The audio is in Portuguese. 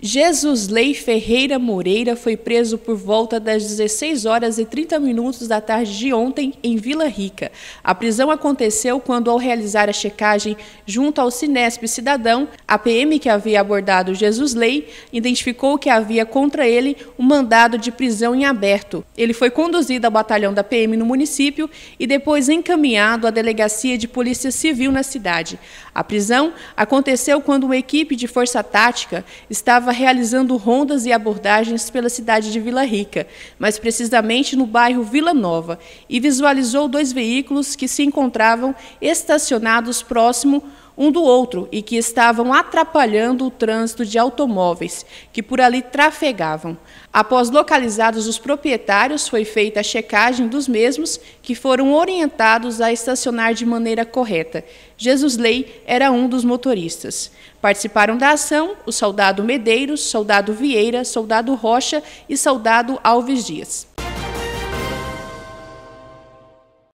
Jesusley Ferreira Moreira foi preso por volta das 16 horas e 30 minutos da tarde de ontem em Vila Rica. A prisão aconteceu quando, ao realizar a checagem junto ao Cinesp Cidadão, a PM que havia abordado Jesusley identificou que havia contra ele um mandado de prisão em aberto. Ele foi conduzido ao batalhão da PM no município e depois encaminhado à delegacia de polícia civil na cidade. A prisão aconteceu quando uma equipe de força tática estava realizando rondas e abordagens pela cidade de Vila Rica, mais precisamente no bairro Vila Nova, e visualizou dois veículos que se encontravam estacionados próximo um do outro e que estavam atrapalhando o trânsito de automóveis que por ali trafegavam. Após localizados os proprietários, foi feita a checagem dos mesmos, que foram orientados a estacionar de maneira correta. Jesusley era um dos motoristas. Participaram da ação o soldado Medeiros, soldado Vieira, soldado Rocha e soldado Alves Dias.